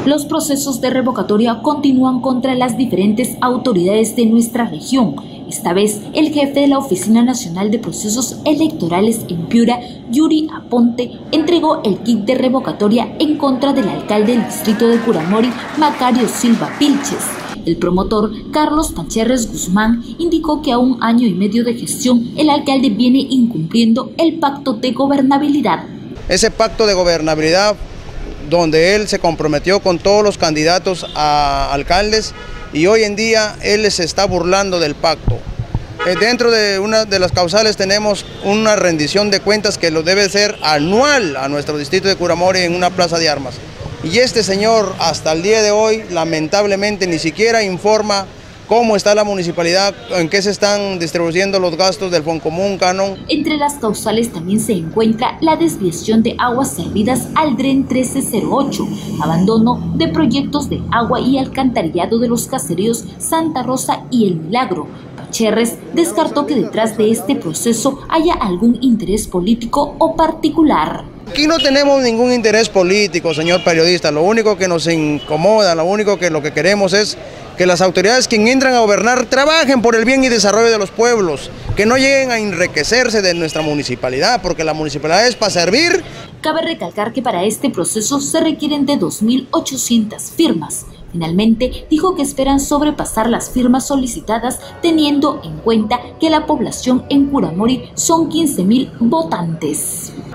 Los procesos de revocatoria continúan contra las diferentes autoridades de nuestra región. Esta vez, el jefe de la Oficina Nacional de Procesos Electorales en Piura, Yuri Aponte, entregó el kit de revocatoria en contra del alcalde del distrito de Curamori, Macario Silva Pilches. El promotor, Carlos Pancherres Guzmán, indicó que a 1 año y medio de gestión, el alcalde viene incumpliendo el pacto de gobernabilidad. Ese pacto de gobernabilidad donde él se comprometió con todos los candidatos a alcaldes, y hoy en día él se está burlando del pacto. Dentro de una de las causales tenemos una rendición de cuentas que lo debe ser anual a nuestro distrito de Curamori en una plaza de armas. Y este señor hasta el día de hoy lamentablemente ni siquiera informa cómo está la municipalidad, en qué se están distribuyendo los gastos del Foncomún, Canon. Entre las causales también se encuentra la desviación de aguas servidas al DREN 1308, abandono de proyectos de agua y alcantarillado de los caseríos Santa Rosa y El Milagro. Pancherres descartó que detrás de este proceso haya algún interés político o particular. Aquí no tenemos ningún interés político, señor periodista. Lo único que nos incomoda, lo que queremos es que las autoridades que entran a gobernar trabajen por el bien y desarrollo de los pueblos, que no lleguen a enriquecerse de nuestra municipalidad, porque la municipalidad es para servir. Cabe recalcar que para este proceso se requieren de 2.800 firmas. Finalmente, dijo que esperan sobrepasar las firmas solicitadas, teniendo en cuenta que la población en Curamori son 15.000 votantes.